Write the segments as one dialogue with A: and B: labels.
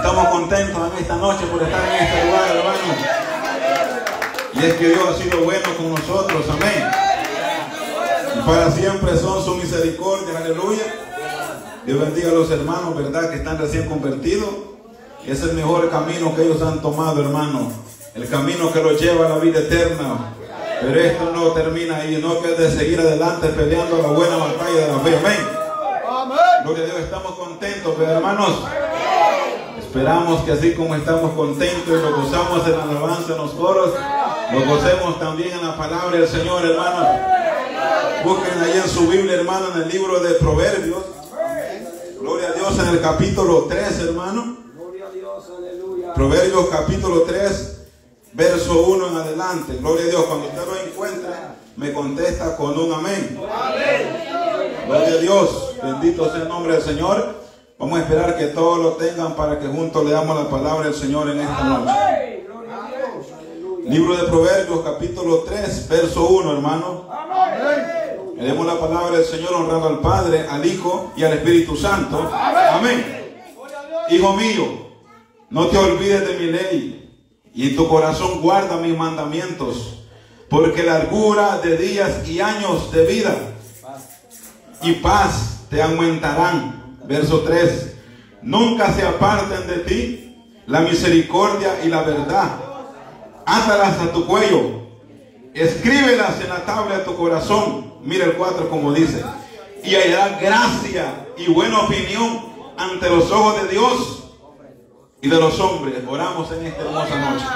A: Estamos contentos en esta noche por estar en este lugar, hermanos. Y es que Dios ha sido bueno con nosotros, amén. Y para siempre son su misericordia, aleluya. Dios bendiga a los hermanos, verdad, que están recién convertidos. Es el mejor camino que ellos han tomado, hermano. El camino que los lleva a la vida eterna. Pero esto no termina ahí, no, que es de seguir adelante peleando la buena batalla de la fe, amén. Gloria a Dios, estamos contentos, pero hermanos, esperamos que así como estamos contentos y nos gozamos en la alabanza, en los coros, nos gocemos también en la palabra del Señor, hermanos. Busquen ahí en su Biblia, hermano, en el libro de Proverbios. Gloria a Dios, en el capítulo 3, hermano. Proverbios capítulo 3, verso 1 en adelante. Gloria a Dios, cuando usted lo encuentre, me contesta con un amén. Gloria a Dios, bendito sea el nombre del Señor. Vamos a esperar que todos lo tengan para que juntos leamos la palabra del Señor en esta noche. Libro de Proverbios capítulo 3, verso 1, hermano. Leemos la palabra del Señor honrando al Padre, al Hijo y al Espíritu Santo. Amén. Hijo mío, no te olvides de mi ley, y en tu corazón guarda mis mandamientos, porque largura de días y años de vida y paz te aumentarán. Verso 3. Nunca se aparten de ti la misericordia y la verdad. Átalas a tu cuello, escríbelas en la tabla de tu corazón. Mira el 4 como dice: y hallarás gracia y buena opinión ante los ojos de Dios y de los hombres. Oramos en esta hermosa noche.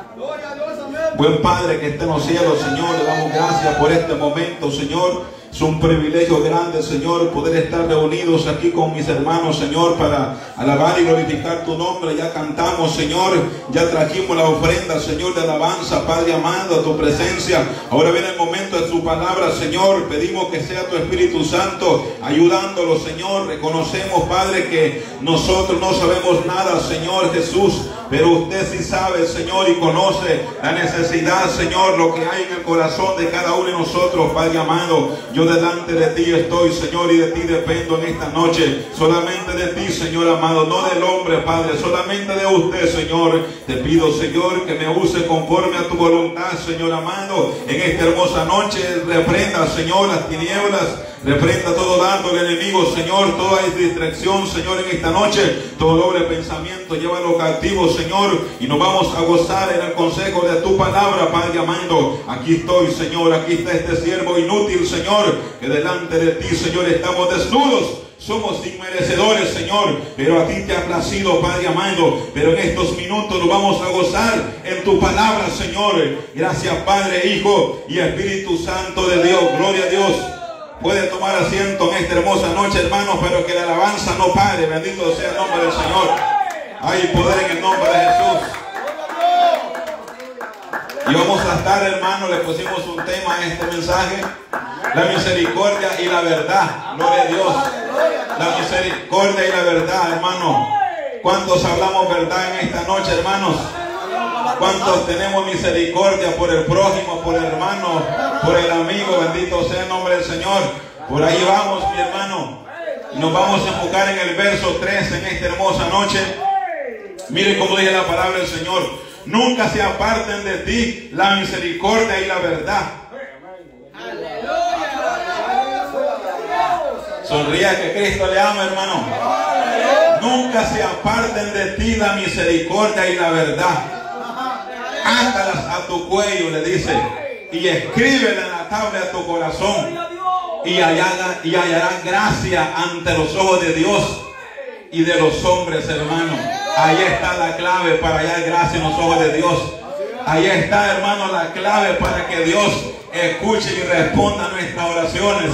A: Buen Padre que está en los cielos, Señor, le damos gracias por este momento, Señor. Es un privilegio grande, Señor, poder estar reunidos aquí con mis hermanos, Señor, para alabar y glorificar tu nombre. Ya cantamos, Señor, ya trajimos la ofrenda, Señor, de alabanza, Padre amado, a tu presencia. Ahora viene el momento de tu palabra, Señor. Pedimos que sea tu Espíritu Santo ayudándolo, Señor. Reconocemos, Padre, que nosotros no sabemos nada, Señor Jesús, pero usted sí sabe, Señor, y conoce la necesidad, Señor, lo que hay en el corazón de cada uno de nosotros, Padre amado. Yo delante de ti estoy, Señor, y de ti dependo en esta noche. Solamente de ti, Señor amado, no del hombre, Padre, solamente de usted, Señor. Te pido, Señor, que me use conforme a tu voluntad, Señor amado. En esta hermosa noche, reprenda, Señor, las tinieblas. Reprenda todo dardo del enemigo, Señor, toda distracción, Señor, en esta noche, todo doble pensamiento, llévalo cautivo, Señor, y nos vamos a gozar en el consejo de tu palabra, Padre amado. Aquí estoy, Señor, aquí está este siervo inútil, Señor, que delante de ti, Señor, estamos desnudos. Somos inmerecedores, Señor, pero a ti te ha placido, Padre amado. Pero en estos minutos nos vamos a gozar en tu palabra, Señor. Gracias, Padre, Hijo y Espíritu Santo de Dios. Gloria a Dios. Puede tomar asiento en esta hermosa noche, hermanos, pero que la alabanza no pare. Bendito sea el nombre del Señor. Hay poder en el nombre de Jesús. Y vamos a estar, hermanos, le pusimos un tema a este mensaje: la misericordia y la verdad. Gloria a Dios. La misericordia y la verdad, hermano. ¿Cuántos hablamos verdad en esta noche, hermanos? ¿Cuántos tenemos misericordia por el prójimo, por el hermano, por el amigo? Bendito sea el nombre del Señor. Por ahí vamos, mi hermano. Y nos vamos a enfocar en el verso 3 en esta hermosa noche. Miren cómo dice la palabra del Señor: nunca se aparten de ti la misericordia y la verdad. Sonría que Cristo le ama, hermano. Nunca se aparten de ti la misericordia y la verdad. Átalas a tu cuello, le dice, y escríbela en la tabla de tu corazón, y hallarán gracia ante los ojos de Dios y de los hombres, hermano. Ahí está la clave para hallar gracia en los ojos de Dios. Ahí está, hermano, la clave para que Dios escuche y responda a nuestras oraciones.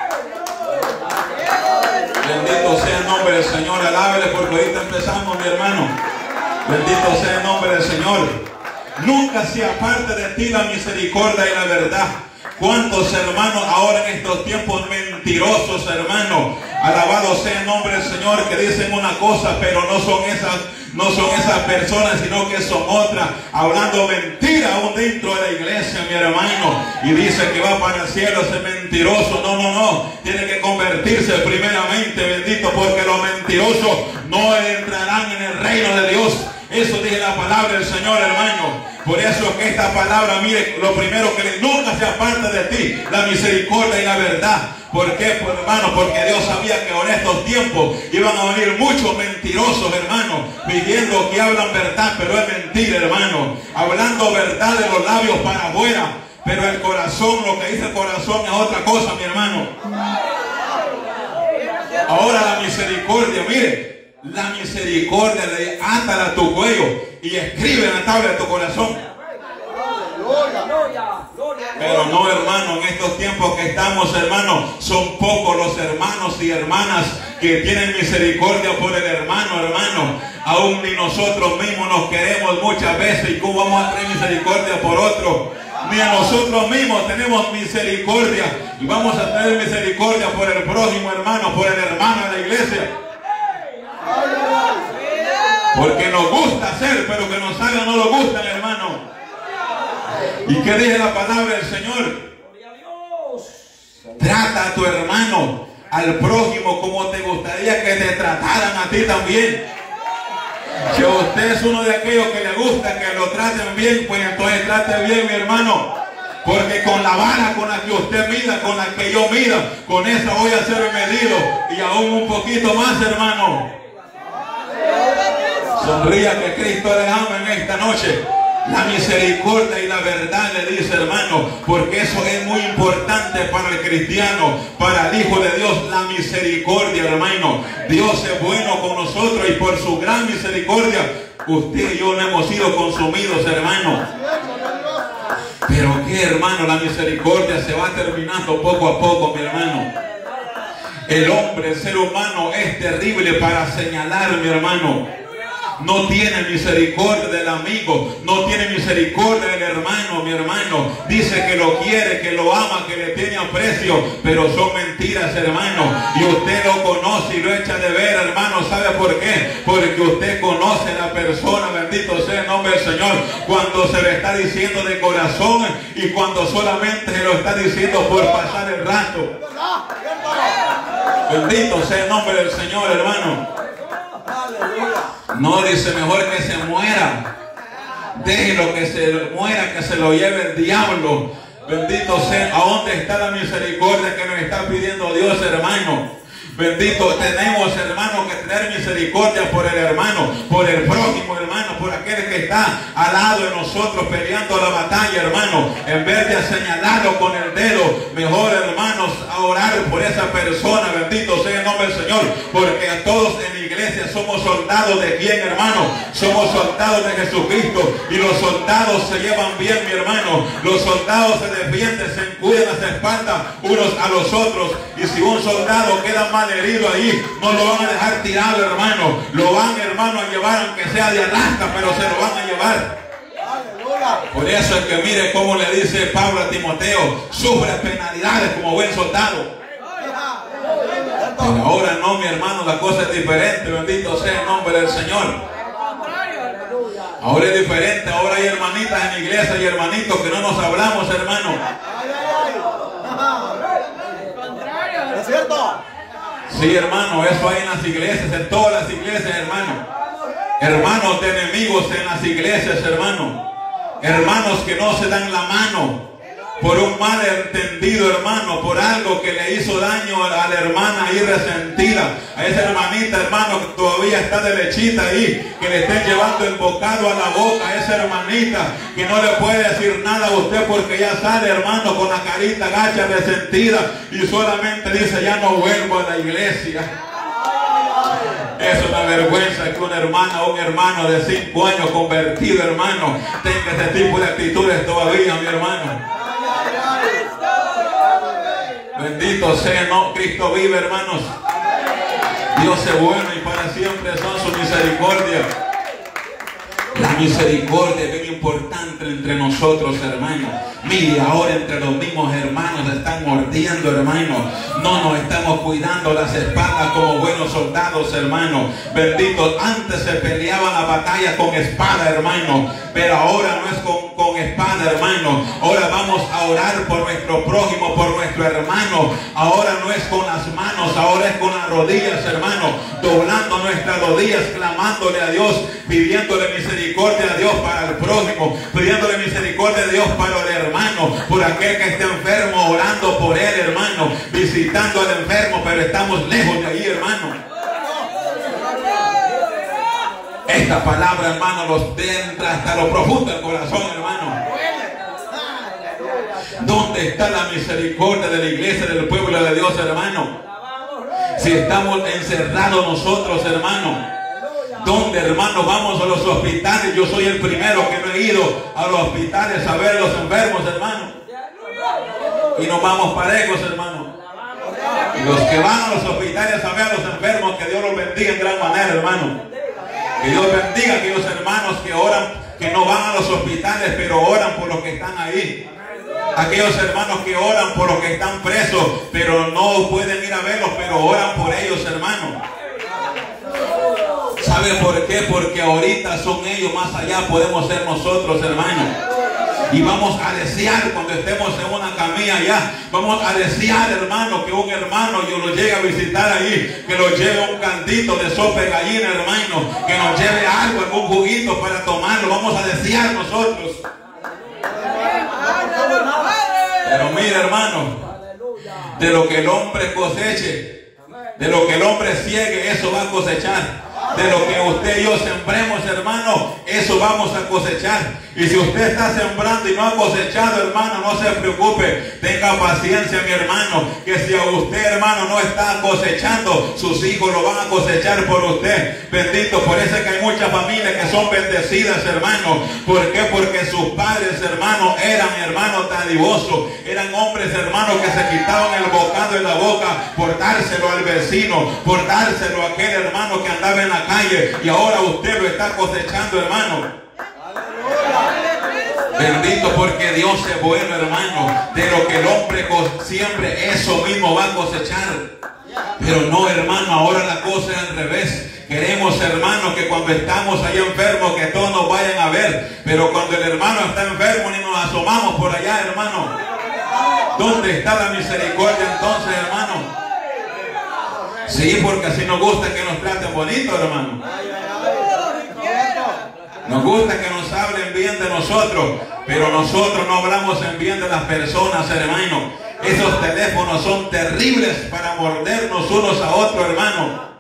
A: Bendito sea el nombre del Señor. Alábele, porque ahorita empezamos, mi hermano. Bendito sea el nombre del Señor. Nunca se aparte de ti la misericordia y la verdad. ¿Cuántos hermanos ahora en estos tiempos mentirosos, hermanos? Alabado sea el nombre del Señor, que dicen una cosa, pero no son esas personas, sino que son otras, hablando mentira aún dentro de la iglesia, mi hermano. Y dice que va para el cielo, se mentira mentiroso. No, no, no. Tiene que convertirse primeramente, bendito, porque los mentirosos no entrarán en el reino de Dios. Eso dice la palabra del Señor, hermano. Por eso es que esta palabra, mire, lo primero que nunca se aparte de ti, la misericordia y la verdad. ¿Por qué, pues, hermano? Porque Dios sabía que en estos tiempos iban a venir muchos mentirosos, hermano, pidiendo que hablan verdad, pero es mentira, hermano. Hablando verdad de los labios para afuera, pero el corazón, lo que dice el corazón es otra cosa, mi hermano. Ahora la misericordia, mire. La misericordia de átala a tu cuello y escribe en la tabla de tu corazón. Pero no, hermano, en estos tiempos que estamos, hermano, son pocos los hermanos y hermanas que tienen misericordia por el hermano, hermano. Aún ni nosotros mismos nos queremos muchas veces. ¿Y cómo vamos a tener misericordia por otro? Ni a nosotros mismos tenemos misericordia. Y vamos a tener misericordia por el prójimo, hermano, por el hermano de la iglesia. Porque nos gusta hacer, pero que nos hagan no nos gustan, hermano. ¿Y qué dice la palabra del Señor? Trata a tu hermano, al prójimo, como te gustaría que te trataran a ti también. Si usted es uno de aquellos que le gusta que lo traten bien, pues entonces trate bien, mi hermano. Porque con la vara con la que usted mida, con la que yo mida, con esa voy a ser medido. Y aún un poquito más, hermano. Sonría que Cristo le ama en esta noche. La misericordia y la verdad, le dice, hermano, porque eso es muy importante para el cristiano, para el Hijo de Dios, la misericordia, hermano. Dios es bueno con nosotros y por su gran misericordia, usted y yo no hemos sido consumidos, hermano. Pero qué, hermano, la misericordia se va terminando poco a poco, mi hermano. El hombre, el ser humano es terrible para señalar, mi hermano. No tiene misericordia del amigo, no tiene misericordia del hermano, mi hermano. Dice que lo quiere, que lo ama, que le tiene aprecio, pero son mentiras, hermano. Y usted lo conoce y lo echa de ver, hermano. ¿Sabe por qué? Porque usted conoce a la persona, bendito sea el nombre del Señor, cuando se le está diciendo de corazón y cuando solamente se lo está diciendo por pasar el rato. Bendito sea el nombre del Señor, hermano. No, dice, mejor que se muera. Déjelo que se muera, que se lo lleve el diablo. Bendito sea. ¿A dónde está la misericordia que nos está pidiendo Dios, hermano? Bendito, tenemos, hermano, que tener misericordia por el hermano, por el prójimo, hermano, por aquel que está al lado de nosotros peleando la batalla, hermano. En vez de señalarlo con el dedo, mejor, hermanos, a orar por esa persona. Bendito sea el nombre del Señor, porque a todos en la iglesia somos soldados de quién, hermano. Somos soldados de Jesucristo, y los soldados se llevan bien, mi hermano. Los soldados se defienden, se cuidan las espaldas unos a los otros, y si un soldado queda mal herido ahí, no lo van a dejar tirado, hermano. Lo van, hermano, a llevar, aunque sea de arrastra, pero se lo van a llevar. Por eso es que mire cómo le dice Pablo a Timoteo: sufre penalidades como buen soldado. Pero ahora no, mi hermano, la cosa es diferente. Bendito sea el nombre del Señor. Ahora es diferente. Ahora hay hermanitas en la iglesia y hermanitos que no nos hablamos, hermano. ¿Es cierto? Sí, hermano, eso hay en las iglesias, en todas las iglesias, hermano. Hermanos de enemigos en las iglesias, hermano. Hermanos que no se dan la mano por un malentendido, hermano, por algo que le hizo daño a la hermana ahí resentida, a esa hermanita, hermano, que todavía está de lechita ahí, que le estén llevando el bocado a la boca, a esa hermanita que no le puede decir nada a usted porque ya sale, hermano, con la carita gacha, resentida, y solamente dice: ya no vuelvo a la iglesia. Es una vergüenza que una hermana o un hermano de 5 años convertido, hermano, tenga ese tipo de actitudes todavía, mi hermano. Bendito sea, no, Cristo vive, hermanos. Dios es bueno y para siempre son su misericordia. La misericordia es bien importante entre nosotros, hermanos. Mire, ahora entre los mismos hermanos están mordiendo, hermanos. No nos estamos cuidando las espaldas como buenos soldados, hermanos. Bendito, antes se peleaba la batalla con espada, hermano, pero ahora no es con espada, hermano. Ahora vamos a orar por nuestro prójimo, por nuestro hermano. Ahora no es con las manos, ahora es con las rodillas, hermano. Doblando nuestras rodillas, clamándole a Dios, pidiéndole misericordia a Dios para el prójimo, pidiéndole misericordia a Dios para el hermano, por aquel que está enfermo, orando por él, hermano, visitando al enfermo, pero estamos lejos de ahí, hermano. Esta palabra, hermano, los entra hasta lo profundo del corazón, hermano. ¿Dónde está la misericordia de la iglesia, del pueblo de Dios, hermano? Si estamos encerrados nosotros, hermano, ¿dónde, hermano, vamos a los hospitales? Yo soy el primero que no he ido a los hospitales a ver a los enfermos, hermano. Y nos vamos parejos, hermano. Y los que van a los hospitales a ver a los enfermos, que Dios los bendiga en gran manera, hermano. Que Dios bendiga a aquellos hermanos que oran, que no van a los hospitales, pero oran por los que están ahí. Aquellos hermanos que oran por los que están presos, pero no pueden ir a verlos, pero oran por ellos, hermano. ¿Sabe por qué? Porque ahorita son ellos, más allá podemos ser nosotros, hermano. Y vamos a desear, cuando estemos en una camilla allá, vamos a desear, hermano, que un hermano yo lo llegue a visitar ahí, que lo lleve un cantito de sopa de gallina, hermano, que nos lleve algo, algún juguito para tomarlo. Vamos a desear nosotros. Pero mire, hermano, de lo que el hombre coseche, de lo que el hombre ciegue, eso va a cosechar. De lo que usted y yo sembremos, hermano, eso vamos a cosechar. Y si usted está sembrando y no ha cosechado, hermano, no se preocupe, tenga paciencia, mi hermano, que si a usted, hermano, no está cosechando, sus hijos lo van a cosechar por usted. Bendito, por eso es que hay muchas familias que son bendecidas, hermano. ¿Por qué? Porque sus padres, hermano, eran, hermanos, dadivosos, eran hombres, hermanos, que se quitaban el bocado de la boca por dárselo al vecino, por dárselo a aquel hermano que andaba en la calle, y ahora usted lo está cosechando, hermano. Bendito, porque Dios es bueno, hermano. De lo que el hombre siempre, eso mismo va a cosechar. Pero no, hermano, ahora la cosa es al revés. Queremos, hermano, que cuando estamos ahí enfermos, que todos nos vayan a ver. Pero cuando el hermano está enfermo, ni nos asomamos por allá, hermano. ¿Dónde está la misericordia entonces, hermano? Sí, porque así nos gusta que nos traten bonito, hermano. Nos gusta que nos hablen bien de nosotros, pero nosotros no hablamos en bien de las personas, hermano. Esos teléfonos son terribles para mordernos unos a otros, hermano.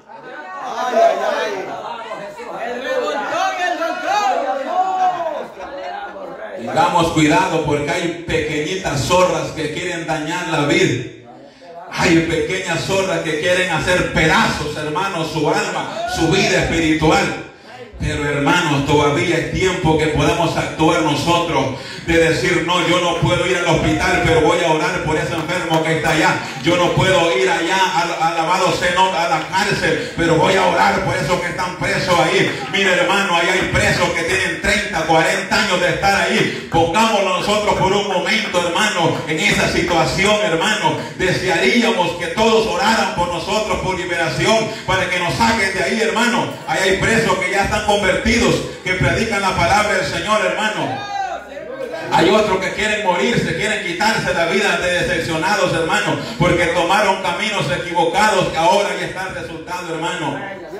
A: Tengamos cuidado, porque hay pequeñitas zorras que quieren dañar la vida. Hay pequeñas zorras que quieren hacer pedazos, hermanos, su alma, su vida espiritual. Pero, hermanos, todavía es tiempo que podamos actuar nosotros, de decir, no, yo no puedo ir al hospital, pero voy a orar por ese enfermo que está allá. Yo no puedo ir allá al lavado seno, a la cárcel, pero voy a orar por esos que están presos ahí. Mire, hermano, ahí hay presos que tienen 30, 40 años de estar ahí. Pongámonos nosotros por un momento, hermano, en esa situación, hermano. Desearíamos que todos oraran por nosotros, por liberación, para que nos saquen de ahí, hermano. Ahí hay presos que ya están convertidos, que predican la palabra del Señor, hermano. Hay otros que quieren morirse, quieren quitarse la vida de decepcionados, hermano, porque tomaron caminos equivocados, que ahora ya está el resultado, hermano.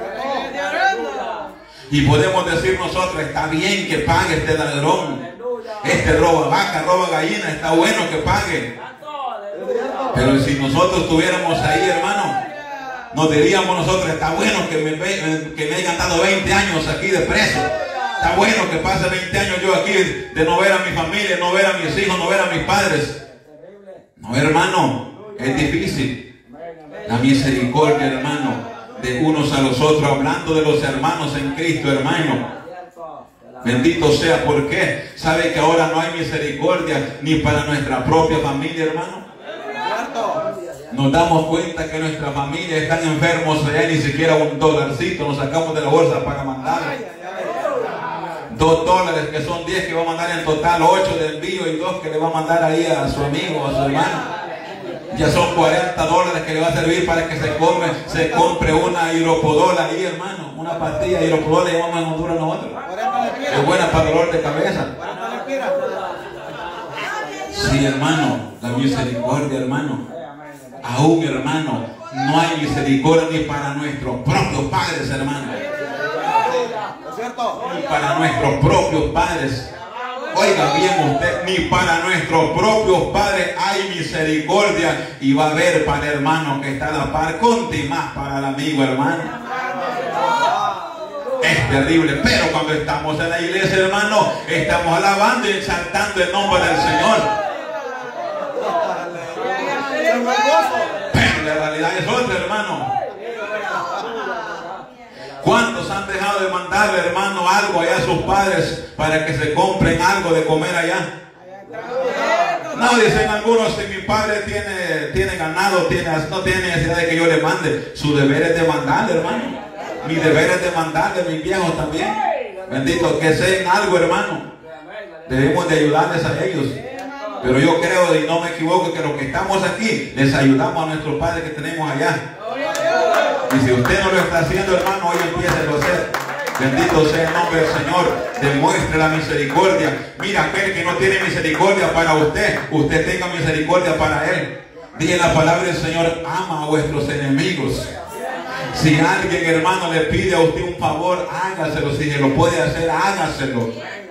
A: Y podemos decir nosotros, está bien que pague este ladrón, este roba vaca, roba gallina, está bueno que pague. Pero si nosotros estuviéramos ahí, hermano, nos diríamos nosotros, está bueno que me hayan dado 20 años aquí de preso. Está bueno que pase 20 años yo aquí de no ver a mi familia, no ver a mis hijos, no ver a mis padres. No, hermano, es difícil. La misericordia, hermano, de unos a los otros, hablando de los hermanos en Cristo, hermano. Bendito sea. ¿Por qué? ¿Sabe que ahora no hay misericordia ni para nuestra propia familia, hermano? Nos damos cuenta que nuestra familia están enfermos allá, ni siquiera $1 nos sacamos de la bolsa para mandar. $2, que son 10 que va a mandar en total, 8 de envío y 2 que le va a mandar ahí a su amigo o a su hermano. Ya son $40 que le va a servir para que se compre una hidropodol ahí, hermano. Una pastilla de hidropodol le llamamos en Honduras nosotros. Es buena para dolor de cabeza. Sí, hermano, la misericordia, hermano. Aún, hermano, no hay misericordia ni para nuestros propios padres, hermano. Ni para nuestros propios padres. Oiga bien usted, ni para nuestros propios padres hay misericordia. Y va a haber para el hermano que está a la par, conte más para el amigo, hermano. Es terrible, pero cuando estamos en la iglesia, hermano, estamos alabando y exaltando el nombre del Señor. Pero la realidad es otra, hermano. ¿Cuántos han dejado de mandarle, hermano, algo allá a sus padres para que se compren algo de comer allá? No, dicen algunos, si mi padre tiene ganado, no tiene necesidad de que yo le mande. Su deber es de mandarle, hermano. Mi deber es de mandarle a mis viejos también. Bendito, que sean algo, hermano. Debemos de ayudarles a ellos. Pero yo creo, y no me equivoco, que los que estamos aquí, les ayudamos a nuestros padres que tenemos allá. Y si usted no lo está haciendo, hermano, hoy empiece a hacer. Bendito sea el nombre del Señor. Demuestre la misericordia. Mira, aquel que no tiene misericordia para usted, usted tenga misericordia para él. Dice la palabra del Señor: ama a vuestros enemigos. Si alguien, hermano, le pide a usted un favor, hágaselo. Si se lo puede hacer, hágaselo.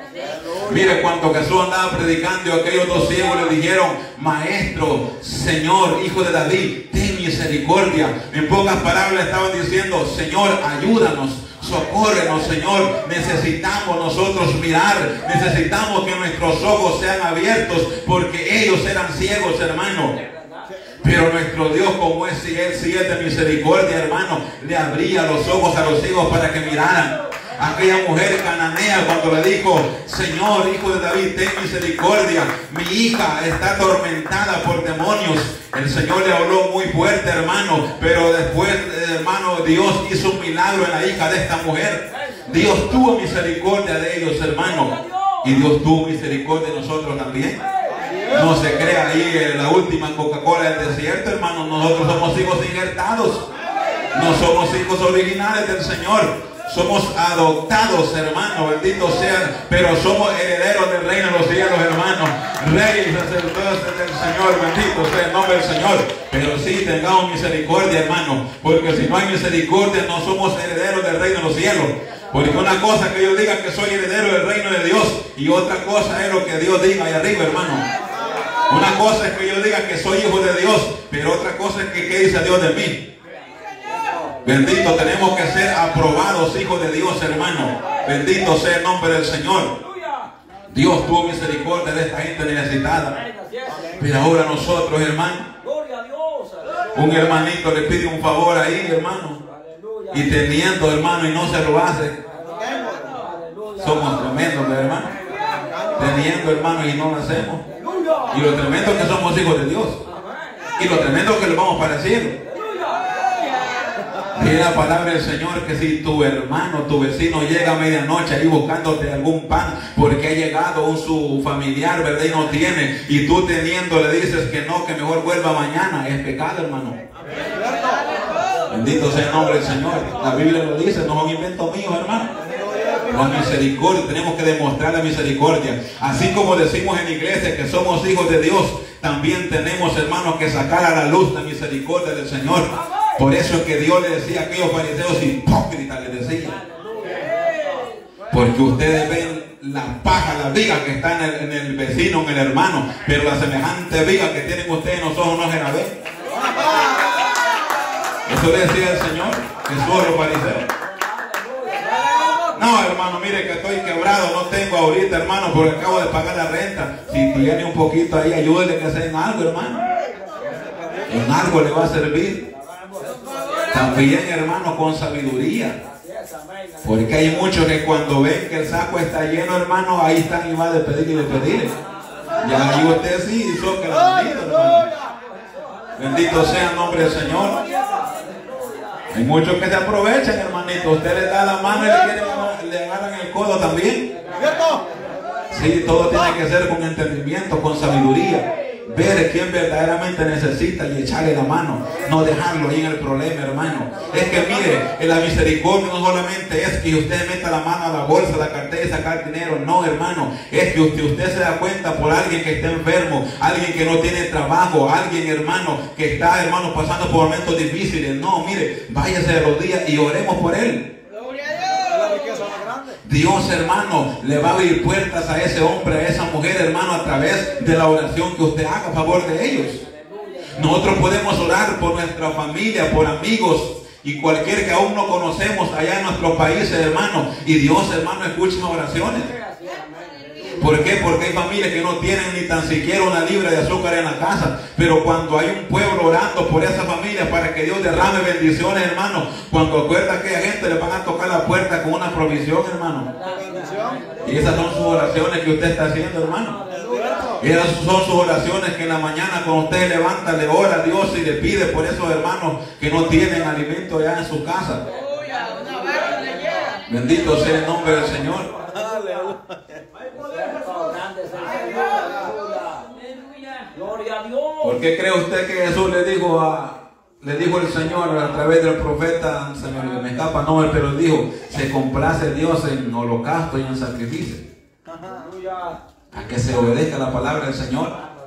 A: Mire, cuando Jesús andaba predicando, aquellos dos ciegos le dijeron: Maestro, Señor, Hijo de David, ten misericordia. En pocas palabras estaban diciendo: Señor, ayúdanos, socórrenos, Señor. Necesitamos nosotros mirar, necesitamos que nuestros ojos sean abiertos, porque ellos eran ciegos, hermano. Pero nuestro Dios, como es, si Él sí es de misericordia, hermano, le abría los ojos a los ciegos para que miraran. Aquella mujer cananea, cuando le dijo: Señor, Hijo de David, ten misericordia, mi hija está atormentada por demonios. El Señor le habló muy fuerte, hermano, pero después, hermano, Dios hizo un milagro en la hija de esta mujer. Dios tuvo misericordia de ellos, hermano, y Dios tuvo misericordia de nosotros también. No se crea ahí la última Coca-Cola del desierto, hermano. Nosotros somos hijos injertados, no somos hijos originales del Señor. Somos adoptados, hermano, bendito sean, pero somos herederos del reino de los cielos, hermano. Reyes y sacerdotes del Señor, bendito sea el nombre del Señor. Pero sí tengamos misericordia, hermano, porque si no hay misericordia, no somos herederos del reino de los cielos. Porque una cosa es que yo diga que soy heredero del reino de Dios, y otra cosa es lo que Dios diga ahí arriba, hermano. Una cosa es que yo diga que soy hijo de Dios, pero otra cosa es que qué dice Dios de mí. Bendito, tenemos que ser aprobados hijos de Dios, hermano. Bendito sea el nombre del Señor. Dios tuvo misericordia de esta gente necesitada. Pero ahora nosotros, hermano, un hermanito le pide un favor ahí, hermano, y teniendo, hermano, y no se lo hace. Somos tremendos, hermano. Teniendo, hermano, y no lo hacemos. Y lo tremendo es que somos hijos de Dios. Y lo tremendo es que le vamos pareciendo. Dice la palabra del Señor que si tu hermano, tu vecino llega a medianoche ahí buscándote algún pan porque ha llegado su familiar, ¿verdad? Y no tiene, y tú teniendo le dices que no, que mejor vuelva mañana, es pecado, hermano. Bendito sea el nombre del Señor. La Biblia lo dice, no es un invento mío, hermano. La misericordia, tenemos que demostrar la misericordia. Así como decimos en la iglesia que somos hijos de Dios, también tenemos, hermanos, que sacar a la luz la misericordia del Señor. Por eso es que Dios le decía a aquellos fariseos hipócritas, les decía: porque ustedes ven la paja, la viga que está en el vecino, en el hermano, pero la semejante viga que tienen ustedes en los ojos no se la ven. Eso le decía el Señor Jesús a los fariseos. No, hermano, mire que estoy quebrado, no tengo ahorita, hermano, porque acabo de pagar la renta. Si tiene un poquito ahí, ayúdele que sea en algo, hermano. En algo le va a servir. También, hermano, con sabiduría. Porque hay muchos que cuando ven que el saco está lleno, hermano, ahí están y va a despedir y despedir. Ya ahí usted sí hizo que la bendito, hermano. Bendito sea el nombre del Señor. Hay muchos que se aprovechan, hermanito. Usted le da la mano y le agarran el codo también. Sí, todo tiene que ser con entendimiento, con sabiduría. Ver quién verdaderamente necesita y echarle la mano, no dejarlo ahí en el problema, hermano. Es que mire, en la misericordia no solamente es que usted meta la mano a la bolsa, a la cartera y sacar dinero, no, hermano. Es que usted se da cuenta por alguien que está enfermo, alguien que no tiene trabajo, alguien, hermano, que está, hermano, pasando por momentos difíciles. No, mire, váyase de rodillas y oremos por él. Dios, hermano, le va a abrir puertas a ese hombre, a esa mujer, hermano, a través de la oración que usted haga a favor de ellos. Nosotros podemos orar por nuestra familia, por amigos y cualquier que aún no conocemos allá en nuestros países, hermano. Y Dios, hermano, escucha las oraciones. ¿Por qué? Porque hay familias que no tienen ni tan siquiera una libra de azúcar en la casa. Pero cuando hay un pueblo orando por esa familia para que Dios derrame bendiciones, hermano, cuando acuerda a aquella gente le van a tocar la puerta con una provisión, hermano. Y esas son sus oraciones que usted está haciendo, hermano. Esas son sus oraciones que en la mañana cuando usted levanta, le ora a Dios y le pide por esos hermanos que no tienen alimento allá en su casa. Bendito sea el nombre del Señor. ¿Por qué cree usted que Jesús le dijo el Señor a través del profeta, se me escapa el nombre, pero dijo, se complace Dios en holocausto y en sacrificio? A que se obedezca la palabra del Señor,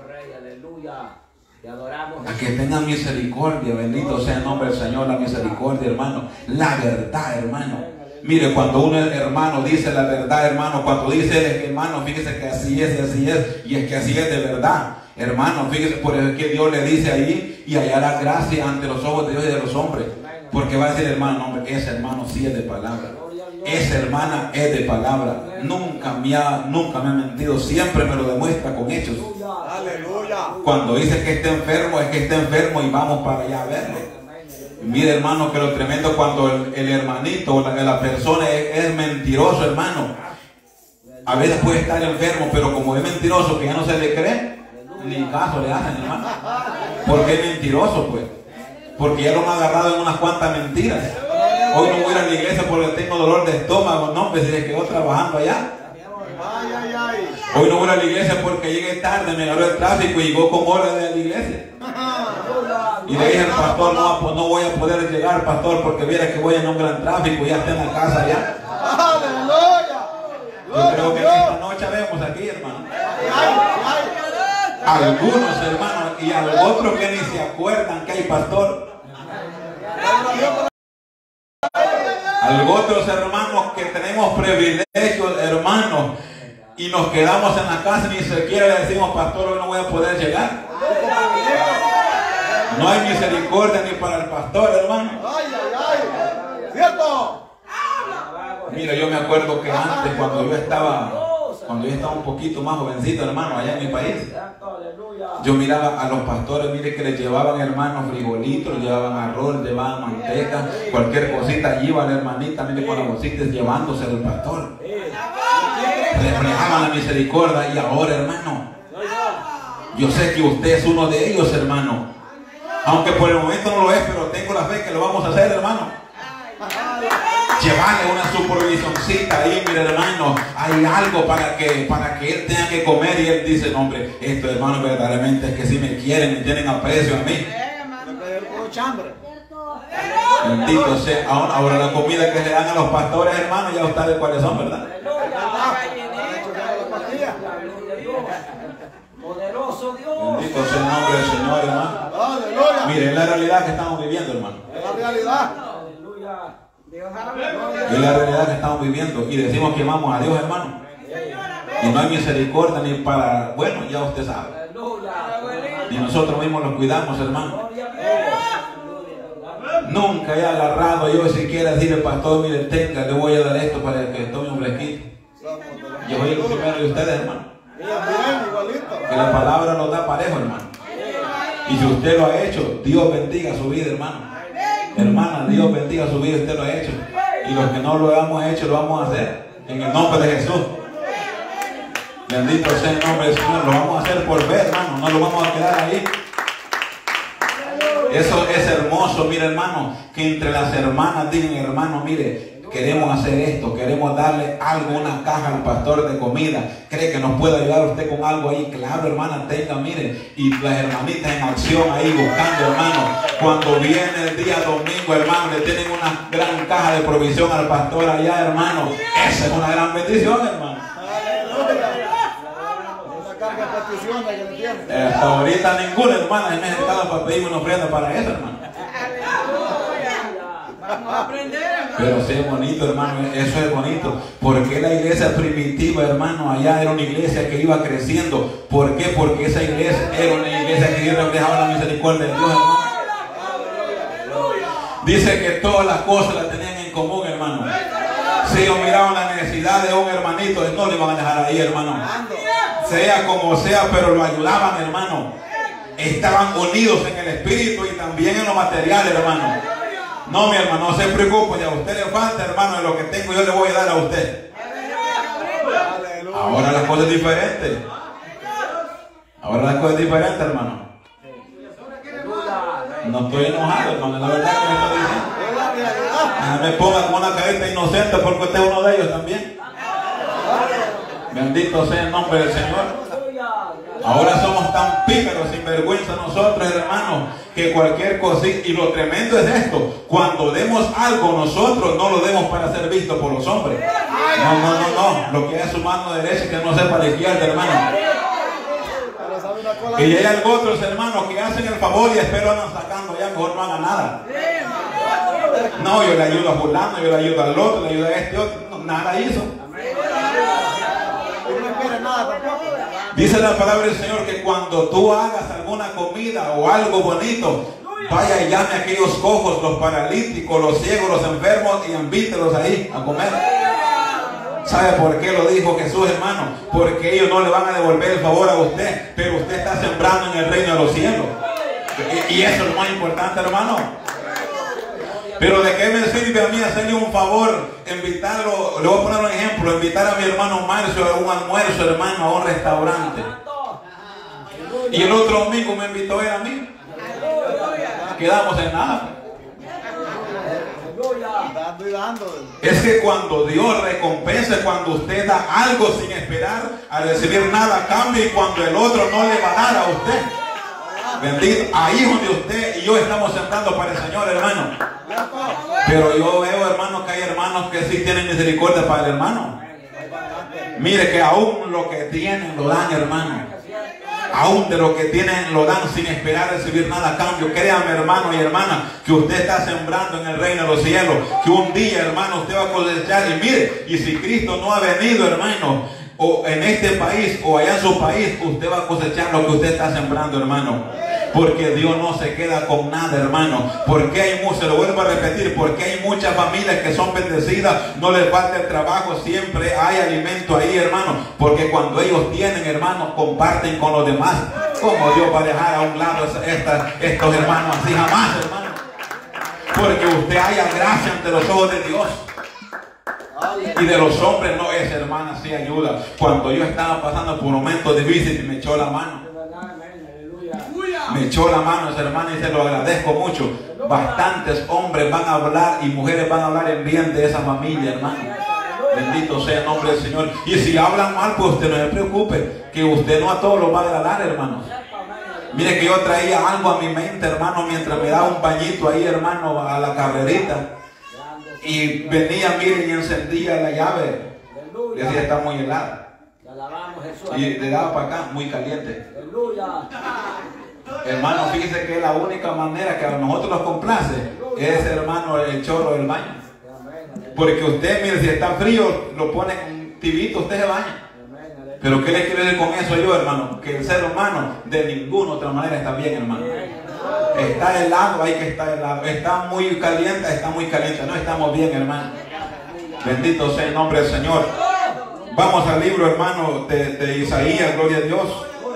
A: a que tengan misericordia. Bendito sea el nombre del Señor. La misericordia, hermano, la verdad, hermano. Mire, cuando un hermano dice la verdad, hermano, cuando dice, hermano, fíjese que así es, y es que así es de verdad, hermano, fíjese, por eso que Dios le dice ahí, y hallará gracia ante los ojos de Dios y de los hombres, porque va a decir, hermano, hombre, ese hermano sí es de palabra, esa hermana es de palabra, nunca me ha mentido, siempre me lo demuestra con hechos. Cuando dice que está enfermo, es que está enfermo y vamos para allá a verlo. Mire, hermano, que lo tremendo cuando el hermanito, la persona es mentiroso, hermano. A veces puede estar enfermo, pero como es mentiroso, que ya no se le cree, ni caso le hacen, hermano. ¿Por qué es mentiroso, pues? Porque ya lo han agarrado en unas cuantas mentiras. Hoy no voy a ir a la iglesia porque tengo dolor de estómago, no, pues se quedó trabajando allá. Hoy no voy a la iglesia porque llegué tarde, me agarró el tráfico y llegó con horas de la iglesia. Y le dije al pastor, no, pues no voy a poder llegar, pastor, porque viera que voy en un gran tráfico y ya está en la casa ya. Yo creo que esta noche vemos aquí, hermano. Algunos, hermanos, y a los otros que ni se acuerdan que hay pastor. A otros hermanos que tenemos privilegios, hermanos, y nos quedamos en la casa y ni siquiera le decimos, pastor, hoy no voy a poder llegar. No hay misericordia ni para el pastor, hermano. ¿Cierto? Mira, yo me acuerdo que antes, cuando yo estaba un poquito más jovencito, hermano, allá en mi país, yo miraba a los pastores, mire que les llevaban, hermanos, frijolitos, llevaban arroz, llevaban manteca, cualquier cosita, allí iba la hermanita, mire, con las bolsitas llevándose al pastor. Reflejaban la misericordia. Y ahora, hermano, yo sé que usted es uno de ellos, hermano. Aunque por el momento no lo es, pero tengo la fe que lo vamos a hacer, hermano. Llevarle una supervisioncita ahí, mire, hermano, hay algo para que él tenga que comer. Y él dice, no, hombre, estos hermanos verdaderamente es que si me quieren, me tienen aprecio a mí. Bendito sea. Ahora la comida que le dan a los pastores, hermano, ya usted sabe cuáles son, ¿verdad?
B: Poderoso Dios.
A: Bendito sea el nombre del Señor, hermano. Mire, es la realidad que estamos viviendo, hermano.
C: Es la realidad.
A: Es la realidad que estamos viviendo. Y decimos que amamos a Dios, hermano. Y no hay misericordia ni para, bueno, ya usted sabe. Ni nosotros mismos los cuidamos, hermano. Nunca he agarrado yo siquiera decirle, pastor, mire, tenga, le voy a dar esto para que tome un fresquito. Yo soy el primero de ustedes, hermano. Que la palabra nos da parejo, hermano. Y si usted lo ha hecho, Dios bendiga su vida, hermano. Hermana, Dios bendiga su vida, usted lo ha hecho. Y los que no lo hemos hecho, lo vamos a hacer. En el nombre de Jesús. Bendito sea el nombre del Señor. Lo vamos a hacer por ver, hermano. No lo vamos a quedar ahí. Eso es hermoso, mire, hermano, que entre las hermanas digan, hermano, mire, queremos hacer esto, queremos darle algo, una caja al pastor de comida. ¿Cree que nos puede ayudar usted con algo ahí? Claro, hermana, tenga, mire. Y las hermanitas en acción ahí buscando, hermano. Cuando viene el día domingo, hermano, le tienen una gran caja de provisión al pastor allá, hermano. Esa es una gran bendición, hermano. Hasta ahorita ninguna hermana me ha estado para pedirme una ofrenda para eso, hermano.
B: Vamos a aprender, hermano.
A: Pero sí es bonito, hermano, eso es bonito. Porque la iglesia primitiva, hermano, allá era una iglesia que iba creciendo. ¿Por qué? Porque esa iglesia era una iglesia que Dios reflejaba la misericordia de Dios, hermano. Dice que todas las cosas las tenían en común, hermano. Si ellos miraban la necesidad de un hermanito, no le iban a dejar ahí, hermano. Sea como sea, pero lo ayudaban, hermano. Estaban unidos en el espíritu y también en lo material, hermano. No, mi hermano, no se preocupe, ya a usted le falta, hermano, de lo que tengo yo le voy a dar a usted. Ahora la cosa es diferente. Ahora la cosa es diferente, hermano. No estoy enojado, hermano, la verdad que me estoy diciendo. Me ponga con una carita inocente porque usted es uno de ellos también. Bendito sea el nombre del Señor. Ahora somos tan pícaros, sin vergüenza nosotros, hermanos, que cualquier cosita. Y lo tremendo es esto: cuando demos algo nosotros, no lo demos para ser visto por los hombres. No. Lo que es su mano derecha, que no sepa la izquierda, hermano. Y hay algunos otros hermanos que hacen el favor y después lo andan sacando, ya mejor no hagan nada. No, yo le ayudo a fulano, yo le ayudo al otro, le ayudo a este otro. No, nada hizo. Dice la palabra del Señor que cuando tú hagas alguna comida o algo bonito, vaya y llame a aquellos cojos, los paralíticos, los ciegos, los enfermos y invítelos ahí a comer. ¿Sabe por qué lo dijo Jesús, hermano? Porque ellos no le van a devolver el favor a usted, pero usted está sembrando en el reino de los cielos. Y eso es lo más importante, hermano. Pero ¿de qué me sirve a mí hacerle un favor? Invitarlo, le voy a poner un ejemplo, invitar a mi hermano Marcio a un almuerzo, hermano, a un restaurante. Y el otro domingo me invitó él a mí. Quedamos en nada. Es que cuando Dios recompensa, cuando usted da algo sin esperar a recibir nada a cambio, y cuando el otro no le va a dar a usted. Bendito, ahí es donde usted y yo estamos sembrando para el Señor, hermano. Pero yo veo, hermano, que hay hermanos que sí tienen misericordia para el hermano. Mire que aún lo que tienen lo dan, hermano. Aún de lo que tienen lo dan sin esperar recibir nada a cambio. Créame, hermano y hermana, que usted está sembrando en el reino de los cielos. Que un día, hermano, usted va a cosechar. Y mire, y si Cristo no ha venido, hermano, o en este país o allá en su país, usted va a cosechar lo que usted está sembrando, hermano. Porque Dios no se queda con nada, hermano. Porque hay muchos, se lo vuelvo a repetir, porque hay muchas familias que son bendecidas, no les falta el trabajo, siempre hay alimento ahí, hermano. Porque cuando ellos tienen, hermano, comparten con los demás. ¿Cómo Dios va a dejar a un lado estos hermanos así? Jamás, hermano. Porque usted haya gracia ante los ojos de Dios. Y de los hombres no es, hermana, sí ayuda. Cuando yo estaba pasando por momentos difíciles, me echó la mano. Me echó la mano esa hermana y se lo agradezco mucho. Bastantes hombres van a hablar y mujeres van a hablar en bien de esa familia, hermano. Bendito sea el nombre del Señor. Y si hablan mal, pues usted no se preocupe, que usted no a todos los va a agradar, hermano. Mire que yo traía algo a mi mente, hermano, mientras me daba un bañito ahí, hermano, a la carrerita. Y venía, mire, y encendía la llave. Y decía, está muy helada. Y le daba para acá, muy caliente. Hermano, fíjese que la única manera que a nosotros nos complace es, hermano, el chorro del baño. Porque usted, mire, si está frío, lo pone con tibito, usted se baña. Pero ¿qué le quiero decir con eso yo, hermano? Que el ser humano de ninguna otra manera está bien, hermano. Está helado, hay que estar helado. Está muy caliente, está muy caliente. No estamos bien, hermano. Bendito sea el nombre del Señor. Vamos al libro, hermano, de Isaías, gloria a Dios.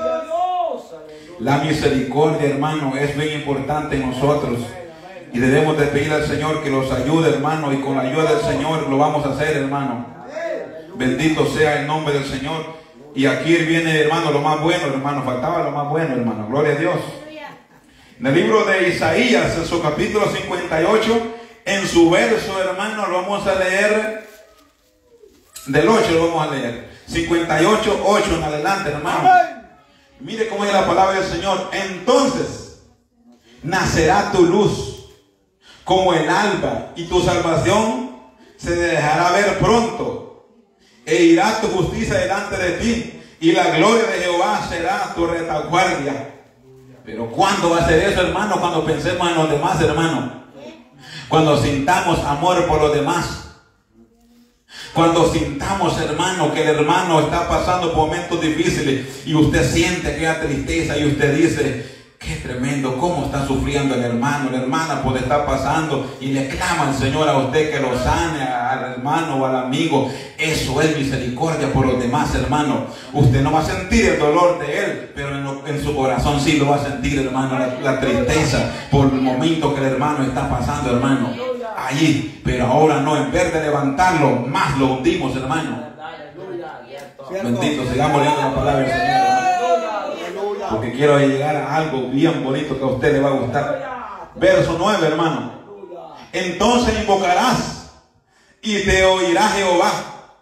A: La misericordia, hermano, es bien importante en nosotros. Y debemos de pedir al Señor que los ayude, hermano. Y con la ayuda del Señor lo vamos a hacer, hermano. Bendito sea el nombre del Señor. Y aquí viene, hermano, lo más bueno, hermano. Faltaba lo más bueno, hermano. Gloria a Dios. En el libro de Isaías, en su capítulo 58, En su verso, hermano, lo vamos a leer. Del 8 lo vamos a leer. 58, 8 en adelante, hermano. Mire cómo es la palabra del Señor. Entonces nacerá tu luz como el alba, y tu salvación se dejará ver pronto, e irá tu justicia delante de ti, y la gloria de Jehová será tu retaguardia. Pero ¿cuándo va a ser eso, hermano? Cuando pensemos en los demás, hermano. Cuando sintamos amor por los demás. Cuando sintamos, hermano, que el hermano está pasando por momentos difíciles y usted siente aquella tristeza y usted dice: qué tremendo, cómo está sufriendo el hermano, la hermana, pues está pasando, y le clama al Señor a usted que lo sane, al hermano o al amigo. Eso es misericordia por los demás, hermano. Usted no va a sentir el dolor de él, pero en su corazón sí lo va a sentir, hermano, la tristeza por el momento que el hermano está pasando, hermano. Allí, pero ahora no, en vez de levantarlo, más lo hundimos, hermano. Bendito, sigamos leyendo la palabra del Señor, hermano, porque quiero llegar a algo bien bonito que a usted le va a gustar. Verso 9, hermano. Entonces invocarás y te oirá Jehová.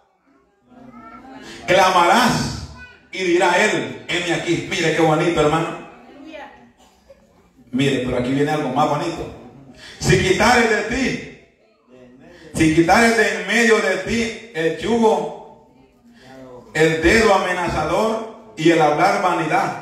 A: Clamarás y dirá él: heme aquí. Mire qué bonito, hermano. Mire, pero aquí viene algo más bonito. Si quitares de ti, si quitares de en medio de ti el yugo, el dedo amenazador y el hablar vanidad,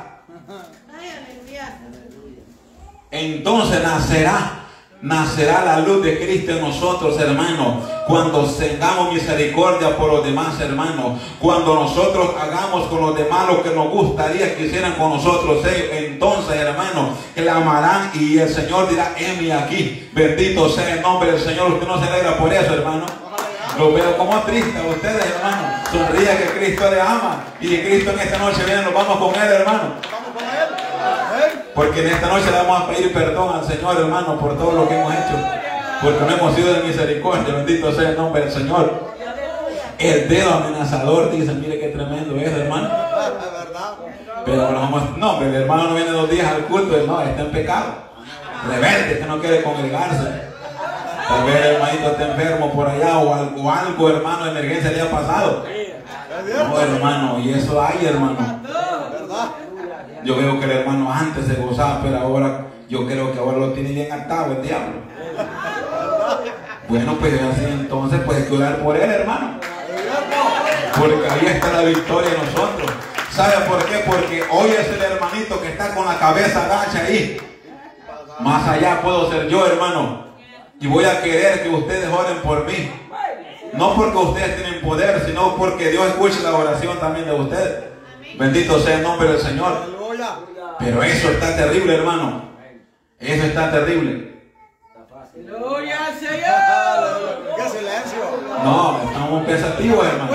A: entonces nacerá la luz de Cristo en nosotros, hermano. Cuando tengamos misericordia por los demás, hermano. Cuando nosotros hagamos con los demás lo que nos gustaría que hicieran con nosotros ellos, entonces, hermano, clamarán y el Señor dirá: heme aquí. Bendito sea el nombre del Señor. Usted no se alegra por eso, hermano. Lo veo como triste a ustedes, hermano. Sonríe que Cristo le ama y que Cristo en esta noche viene. Nos vamos con él, hermano. Porque en esta noche le vamos a pedir perdón al Señor, hermano, por todo lo que hemos hecho. Porque no hemos sido de misericordia. Bendito sea el nombre del Señor. El dedo amenazador, dice, mire qué tremendo es, hermano. Pero no, hombre, el hermano no viene 2 días al culto, no, está en pecado. Rebelde, que no quiere congregarse. Tal vez el hermanito está enfermo por allá o algo, hermano, de emergencia le ha pasado. No, hermano, y eso hay, hermano. Yo veo que el hermano antes se gozaba, pero ahora yo creo que ahora lo tiene bien atado el diablo. Bueno, pues así entonces pues hay que orar por él, hermano. Porque ahí está la victoria de nosotros. ¿Sabe por qué? Porque hoy es el hermanito que está con la cabeza agacha ahí. Más allá puedo ser yo, hermano. Y voy a querer que ustedes oren por mí. No porque ustedes tienen poder, sino porque Dios escuche la oración también de ustedes. Bendito sea el nombre del Señor. Pero eso está terrible, hermano. Eso está terrible.
B: ¡Gloria al Señor!
C: ¡Qué silencio!
A: No, estamos pensativos, hermano.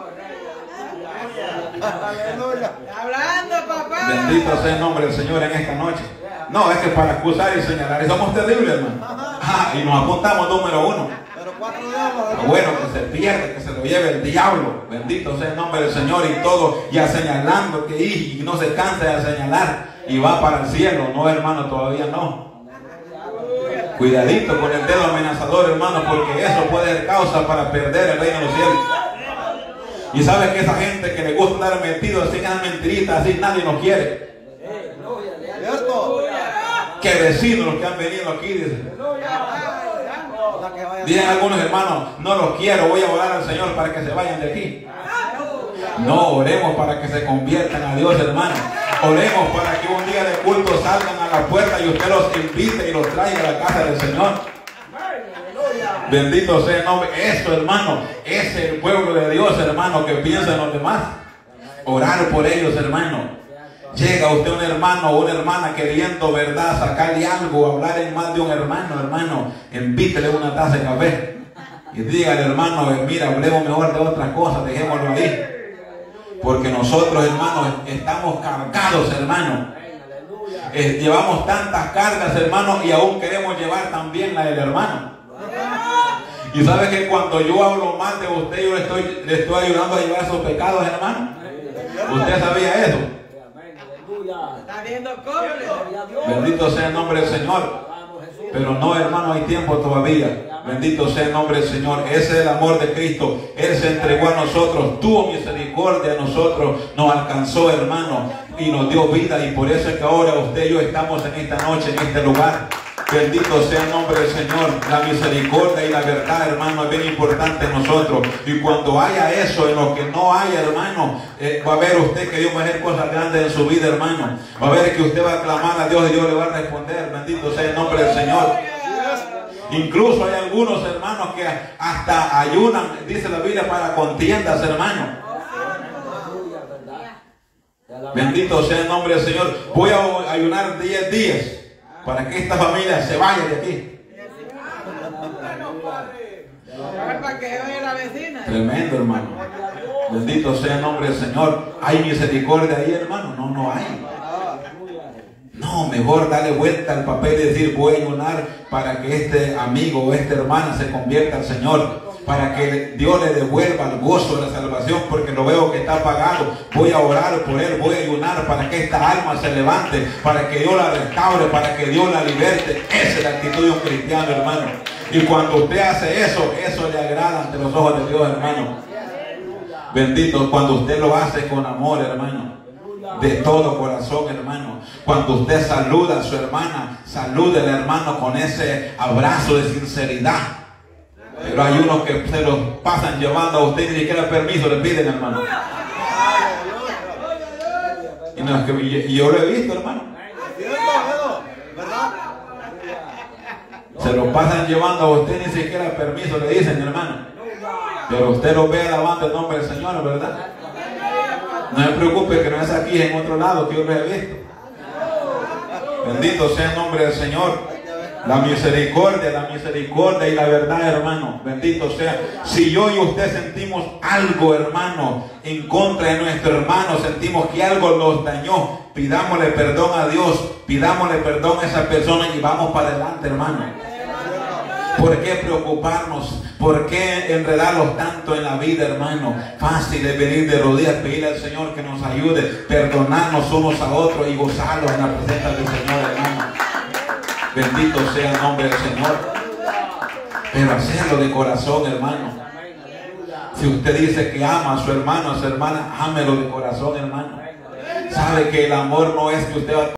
B: Hablando, papá.
A: Bendito sea el nombre del Señor en esta noche. No, es que para acusar y señalar somos terribles, hermano. Y nos apuntamos número 1. Bueno, que se pierda, que se lo lleve el diablo. Bendito sea el nombre del Señor y todo. Y a señalando que y no se cansa de señalar y va para el cielo. No, hermano, todavía no. Cuidadito con el dedo amenazador, hermano, porque eso puede ser causa para perder el reino de los cielos. Y sabes que esa gente que le gusta estar metido así en las mentiritas, así nadie nos quiere. Que vecinos los que han venido aquí, dicen. Dicen algunos hermanos: no los quiero, voy a orar al Señor para que se vayan de aquí. No, oremos para que se conviertan a Dios, hermano. Oremos para que un día de culto salgan a la puerta y usted los invite y los traiga a la casa del Señor. Bendito sea el nombre. Eso, hermano, es el pueblo de Dios, hermano, que piensa en los demás. Orar por ellos, hermano. Llega usted un hermano o una hermana queriendo, verdad, sacarle algo, hablar en más de un hermano, invítele una taza de café y dígale, hermano, mira, hablemos mejor de otras cosas, dejémoslo ahí. Porque nosotros, hermanos, estamos cargados, hermano. Llevamos tantas cargas, hermano, y aún queremos llevar también la del hermano. Y sabe que cuando yo hablo mal de usted, yo le estoy ayudando a llevar sus pecados, hermano. ¿Usted sabía eso?
B: Está viendo cómo.
A: Bendito sea el nombre del Señor. Pero no, hermano, hay tiempo todavía. Bendito sea el nombre del Señor. Ese es el amor de Cristo. Él se entregó a nosotros, tuvo misericordia a nosotros, nos alcanzó, hermano, y nos dio vida. Y por eso es que ahora usted y yo estamos en esta noche, en este lugar. Bendito sea el nombre del Señor. La misericordia y la verdad, hermano, es bien importante en nosotros. Y cuando haya eso, en lo que no haya, hermano, va a ver usted que Dios va a hacer cosas grandes en su vida, hermano. Va a ver que usted va a clamar a Dios y Dios le va a responder. Bendito sea el nombre del Señor. Incluso hay algunos hermanos que hasta ayunan, dice la Biblia, para contiendas, hermano. Bendito sea el nombre del Señor. Voy a ayunar 10 días para que esta familia se vaya de aquí. Tremendo, hermano. Bendito sea el nombre del Señor. ¿Hay misericordia ahí, hermano? No, no hay. No, mejor darle vuelta al papel y decir, voy a ayunar para que este amigo o esta hermana se convierta al Señor, para que Dios le devuelva el gozo de la salvación, porque lo veo que está apagado. Voy a orar por él, voy a ayunar para que esta alma se levante, para que Dios la restaure, para que Dios la liberte. Esa es la actitud de un cristiano, hermano. Y cuando usted hace eso, eso le agrada ante los ojos de Dios, hermano. Bendito, cuando usted lo hace con amor, hermano, de todo corazón, hermano. Cuando usted saluda a su hermana, salude al hermano con ese abrazo de sinceridad. Pero hay unos que se los pasan llevando a usted y ni siquiera permiso le piden, hermano. Y yo lo he visto, hermano. Se lo pasan llevando a usted, ni siquiera permiso le dicen, hermano. Pero usted lo ve alabando el nombre del Señor, ¿verdad? No se preocupe que no es aquí, en otro lado, que yo lo he visto. Bendito sea el nombre del Señor. La misericordia y la verdad, hermano. Bendito sea. Si yo y usted sentimos algo, hermano, en contra de nuestro hermano, sentimos que algo nos dañó, pidámosle perdón a Dios, pidámosle perdón a esa persona y vamos para adelante, hermano. ¿Por qué preocuparnos? ¿Por qué enredarlos tanto en la vida, hermano? Fácil es venir de rodillas, pedirle al Señor que nos ayude, perdonarnos unos a otros y gozarlos en la presencia del Señor, hermano. Bendito sea el nombre del Señor. Pero hacerlo de corazón, hermano. Si usted dice que ama a su hermano, a su hermana, ámelo de corazón, hermano. Sabe que el amor no es que usted va a